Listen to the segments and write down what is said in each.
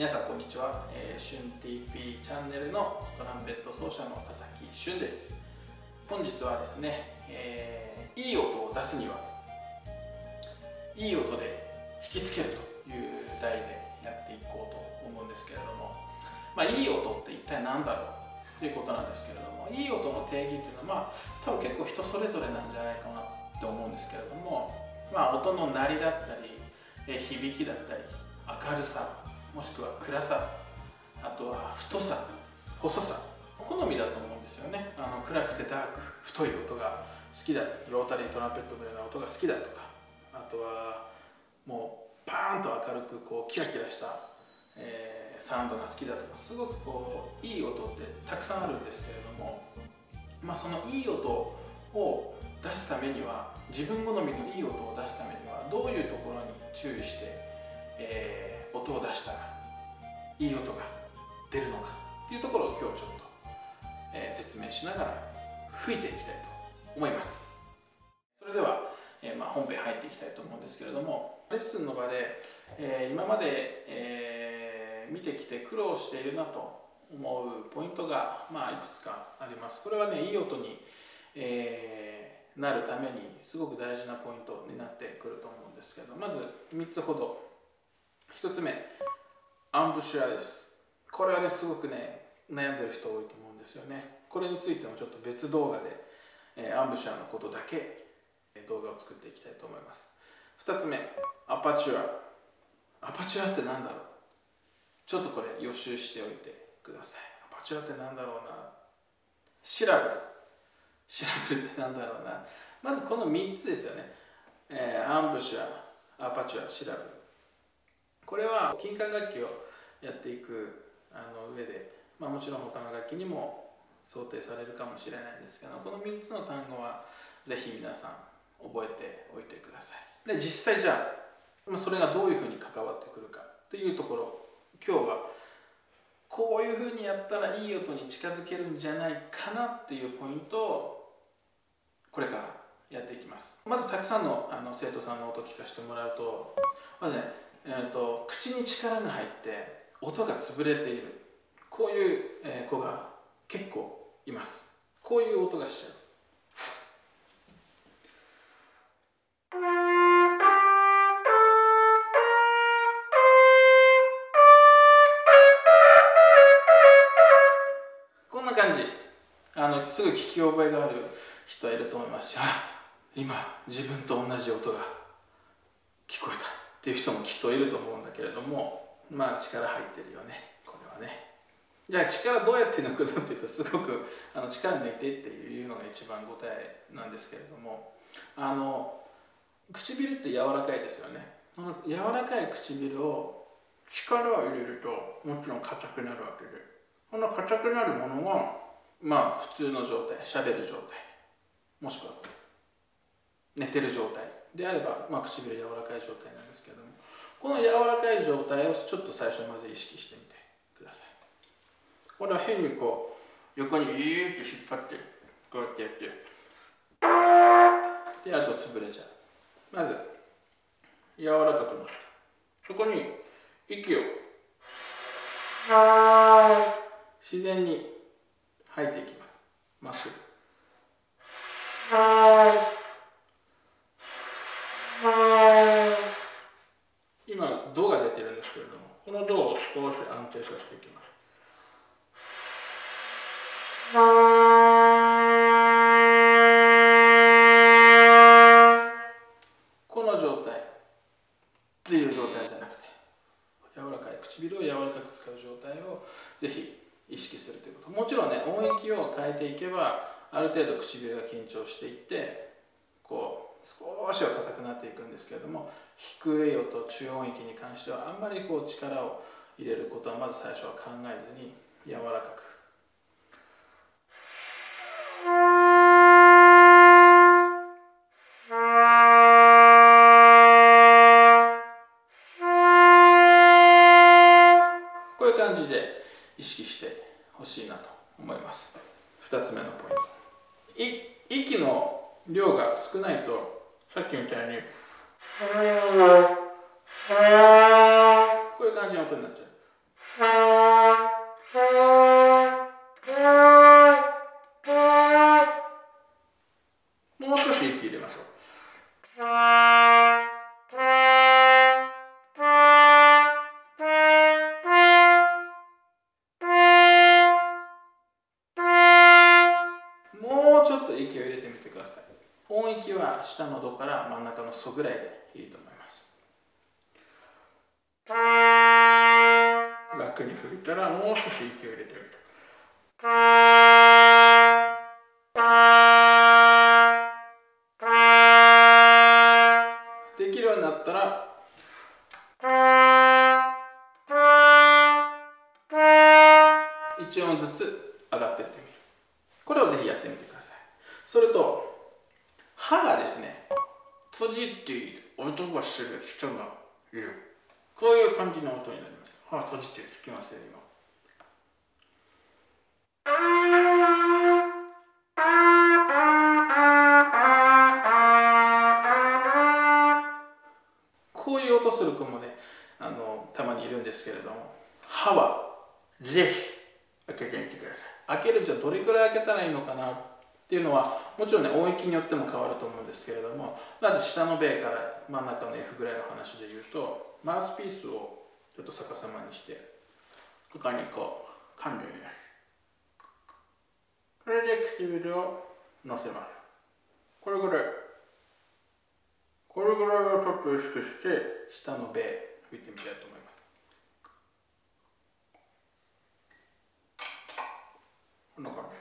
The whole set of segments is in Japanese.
皆さんこんにちは、シュン TP チャンネルのトランペット奏者の佐々木俊です。本日はですね、いい音を出すにはいい音で引きつけるという題でやっていこうと思うんですけれども、いい音って一体何だろうということなんですけれども、いい音の定義っていうのは、多分結構人それぞれなんじゃないかなって思うんですけれども、音の鳴りだったり響きだったり明るさ、もしくは暗さ、あとは太さ、細さ、好みだと思うんですよね。暗くてダーク、太い音が好きだ、ロータリートランペットのような音が好きだとか、あとはもうパーンと明るくキラキラした、サウンドが好きだとか、すごくいい音ってたくさんあるんですけれども、そのいい音を出すためには、自分好みのいい音を出すためにはどういうところに注意して、音を出したらいい音が出るのかっていうところを今日ちょっと、説明しながら吹いていきたいと思います。それでは、本編入っていきたいと思うんですけれども、レッスンの場で、今まで、見てきて苦労しているなと思うポイントが、いくつかあります。これはね、いい音に、なるためにすごく大事なポイントになってくると思うんですけど、まず3つほど。1つ目、アンブシュアです。これはね、すごくね、悩んでる人多いと思うんですよね。これについてもちょっと別動画で、アンブシュアのことだけ動画を作っていきたいと思います。2つ目、アパチュア。アパチュアって何だろう、ちょっとこれ予習しておいてください。アパチュアって何だろうな。シラブル。シラブルって何だろうな。まずこの3つですよね。アンブシュア、アパチュア、シラブル。これは金管楽器をやっていく上で、もちろん他の楽器にも想定されるかもしれないんですけど、この3つの単語はぜひ皆さん覚えておいてください。で、実際じゃあそれがどういうふうに関わってくるかっていうところ、今日はこういうふうにやったらいい音に近づけるんじゃないかなっていうポイントをこれからやっていきます。まずたくさんの生徒さんの音を聞かせてもらうと、まずね、口に力が入って音が潰れている、こういう子が結構います。こういう音がしちゃう。こんな感じ。すぐ聞き覚えがある人はいると思いますし、今自分と同じ音が聞こえたっていう人もきっといると思うんだけれども、力入ってるよね、これはね。じゃあ力どうやって抜くのっていうと、すごく力抜いてっていうのが一番答えなんですけれども、唇って柔らかいですよね。この柔らかい唇を力を入れるともちろん硬くなるわけで、この硬くなるものは普通の状態、しゃべる状態、もしくは寝てる状態であれば、唇柔らかい状態なんですけれども、この柔らかい状態をちょっと最初まず意識してみてください。これは変に横にビーッと引っ張ってこうやってやってで、あと潰れちゃう。まず柔らかくなった。そこに息を自然に吐いていきます。まっすぐ。今ドが出てるんですけれども、このドを少し安定させていきます。この状態っていう状態じゃなくて、柔らかい唇を柔らかく使う状態をぜひ意識するということ。もちろんね、音域を変えていけばある程度唇が緊張していって少しは硬くなっていくんですけれども、低い音、中音域に関してはあんまり力を入れることはまず最初は考えずに、柔らかく。こういう感じで意識してほしいなと思います。2つ目のポイント。息の量が少ないと、さっきみたいにこういう感じの音になっちゃう。 もう少し息入れましょう。もうちょっと息を入れてみてください。音域は下のドから真ん中のソぐらいでいいと思います。楽に吹いたらもう少し息を入れてみて。できるようになったら1音ずつ上がっていってみる。これをぜひやってみてください。それと歯がですね、閉じている音がする人がいる。こういう感じの音になります。歯が閉じている。聞きますよ今。こういう音する子もね、たまにいるんですけれども、歯はぜひ開けてみてください。開けるじゃどれくらい開けたらいいのかなっていうのはもちろんね、音域によっても変わると思うんですけれども、まず下の米から真ん中の F ぐらいの話で言うと、マウスピースをちょっと逆さまにしてここにこう噛んでみます。これで唇を乗せます。これぐらいをちょっと意識して下の米吹いてみたいと思います。こんな感じ。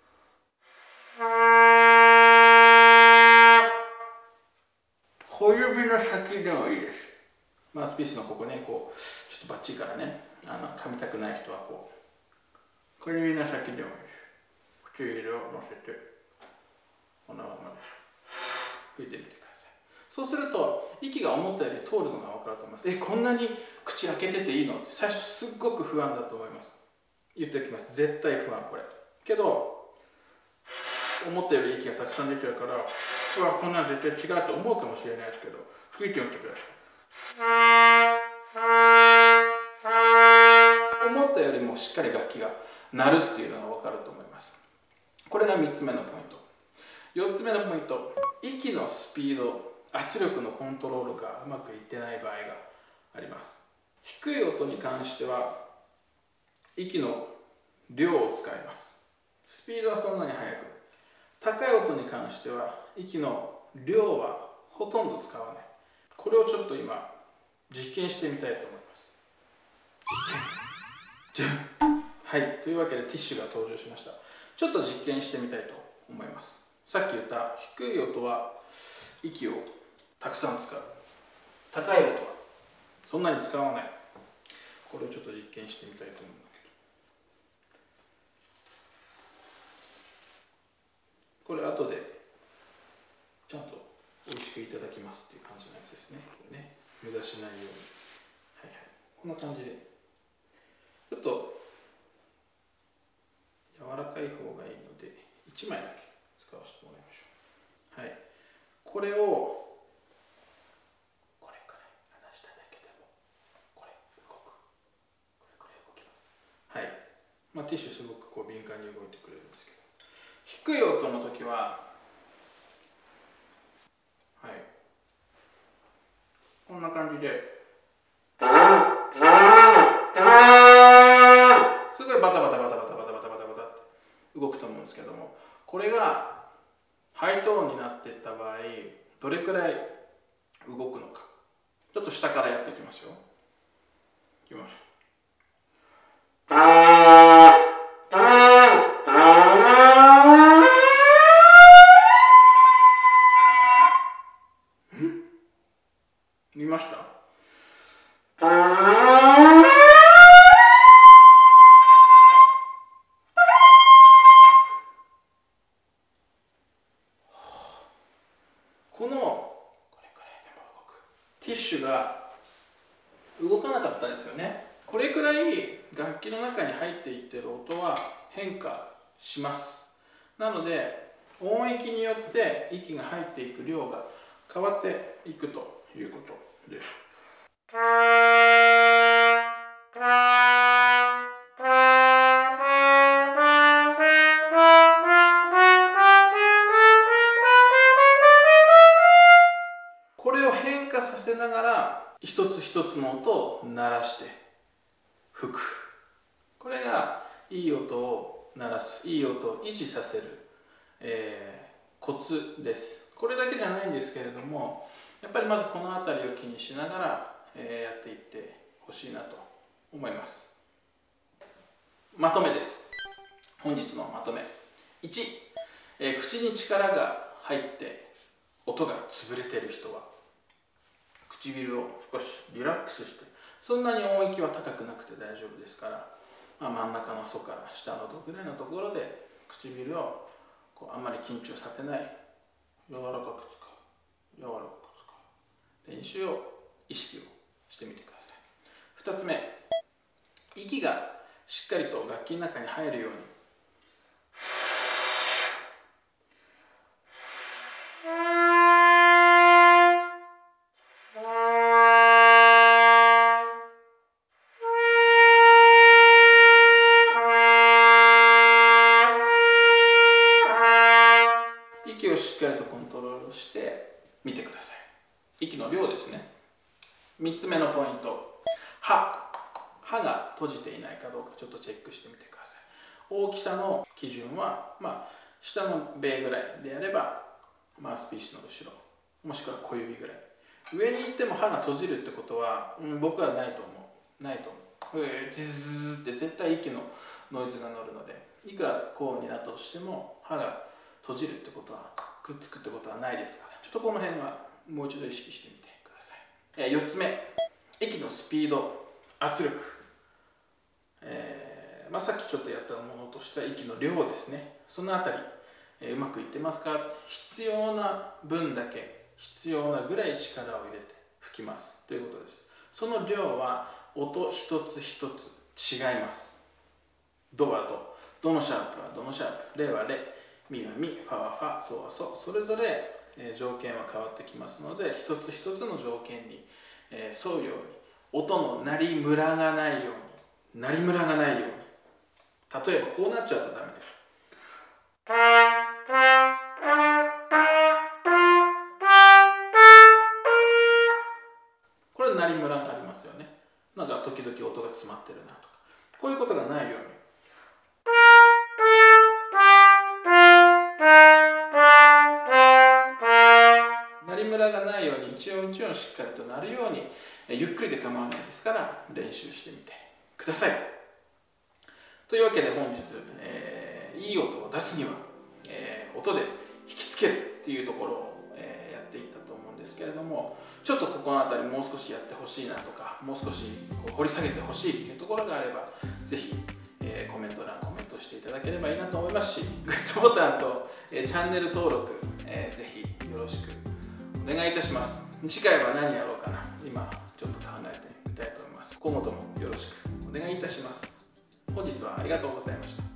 小指の先でもいいです。マウスピースのここね、こうちょっとバッチリからね、噛みたくない人はこう小指の先でもいいです。唇を乗せてこのまま吹いてみてください。そうすると息が思ったより通るのが分かると思います。こんなに口開けてていいのって最初すっごく不安だと思います。言っておきます。絶対不安これ。けど思ったより息がたくさん出てるから、うわこんなん絶対違うと思うかもしれないですけど、吹いてみてください。思ったよりもしっかり楽器が鳴るっていうのが分かると思います。これが3つ目のポイント。4つ目のポイント、息のスピード、圧力のコントロールがうまくいってない場合があります。低い音に関しては息の量を使います。スピードはそんなに速くない。高い音に関しては息の量はほとんど使わない。これをちょっと今実験してみたいと思います。実験はい、というわけでティッシュが登場しました。ちょっと実験してみたいと思います。さっき言った低い音は息をたくさん使う。高い音はそんなに使わない。これをちょっと実験してみたいと思うんだけど、これ後でちゃんと美味しくいただきますっていう感じのやつですね。これね、無駄しないように。はいはい、こんな感じでちょっと柔らかい方がいいので1枚だけ使わせてもらいましょう。はい、これをこれくらい離しただけでもこれ動く。これくらい動きます。はい、ティッシュすごくこう敏感に動いてくれるんですけど、低い音の時はこんな感じですごいバタバタバタバタバタバタバタバタって動くと思うんですけども、これがハイトーンになっていった場合どれくらい動くのか、ちょっと下からやっていきますよ。いきます。見ました？これくらいでも動く。ティッシュが動かなかったですよね。これくらい楽器の中に入っていっている音は変化します。なので音域によって息が入っていく量が変わっていくということです。 一つ一つの音を鳴らして吹く。これがいい音を鳴らす、いい音を維持させる、コツです。これだけじゃないんですけれども、やっぱりまずこの辺りを気にしながら、やっていってほしいなと思います。まとめです。本日のまとめ。1、口に力が入って音が潰れている人は唇を少しリラックスして、そんなに音域は高くなくて大丈夫ですから、真ん中の層から下のぐらいのところで唇をあんまり緊張させない、柔らかく使う練習を意識をしてみてください。2つ目、息がしっかりと楽器の中に入るように、息をしっかりとコントロールしてみてください。息の量ですね。3つ目のポイント、歯が閉じていないかどうかちょっとチェックしてみてください。大きさの基準は、下の米ぐらいであればマウスピースの後ろ、もしくは小指ぐらい。上に行っても歯が閉じるってことは、僕はないと思う。ズズズって絶対息のノイズが乗るので、いくら高音になったとしても歯が閉じるってことは、くっつくってことはないですから、ちょっとこの辺はもう一度意識してみてください。4つ目、息のスピード、圧力、さっきちょっとやったものとした息の量ですね。そのあたり、うまくいってますか？必要な分だけ、必要なぐらい力を入れて吹きますということです。その量は音一つ一つ違います。ドはドのシャープはドのシャープ、レはレ、ミはミ、ファはファ、ソはソ、それぞれ条件は変わってきますので、一つ一つの条件に沿うように、音の鳴りムラがないように、例えばこうなっちゃうとダメです。これ鳴りムラがありますよね。なんか時々音が詰まってるなとか、こういうことがないように。鳴りムラがないように一音一音しっかりと鳴るように、ゆっくりで構わないですから練習してみてください。というわけで本日、いい音を出すには、音で引きつけるっていうところを、やっていったと思うんですけれども、ちょっとここの辺りもう少しやってほしいなとか、もう少し掘り下げてほしいっていうところがあれば、ぜひ、コメントしていただければいいなと思いますし、グッドボタンと、チャンネル登録、ぜひよろしくお願いいたします。次回は何やろうかな、今ちょっと考えてみたいと思います。今後ともよろしくお願いいたします。本日はありがとうございました。